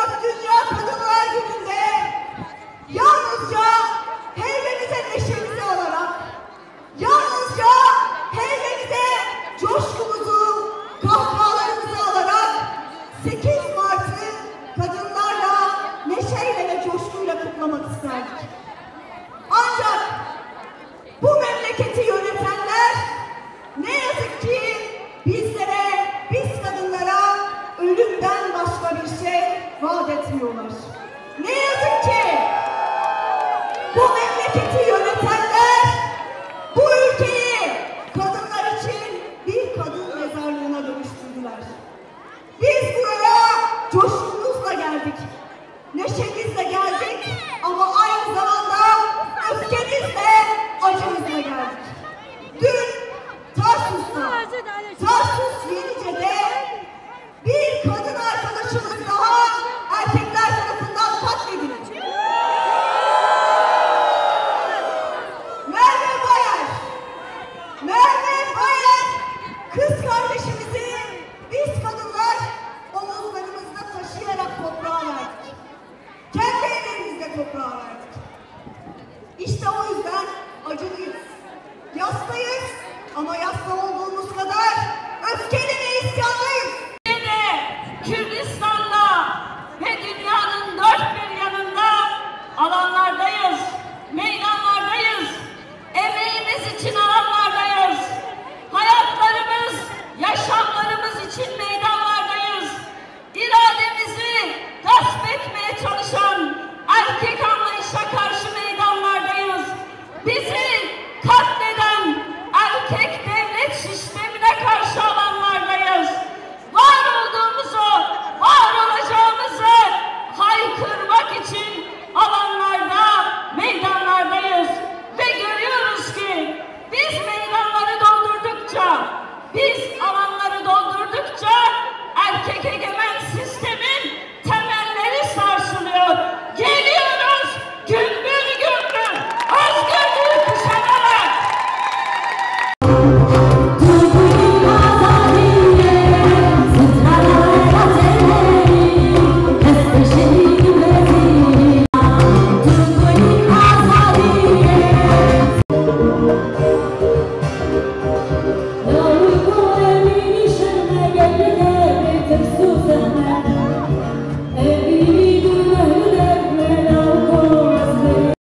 Mart Dünya Kadınlar Günü'nde yalnızca heybemize neşemizi alarak, yalnızca heybemize coşkumuzu, kahkahalarımızı alarak 8 Mart'ı kadınlarla neşeyle ve coşkuyla kutlamak isterdik. Ancak bu memleketi yönetenler ne yazık ki bizlere, biz kadınlara ölümden başka bir şey vaat etmiyorlar. Ne yazık ki bu memleketi yönetenler bu ülkeyi kadınlar için bir kadın mezarlığına dönüştürdüler. Biz buraya coşkumuzla geldik. Neşe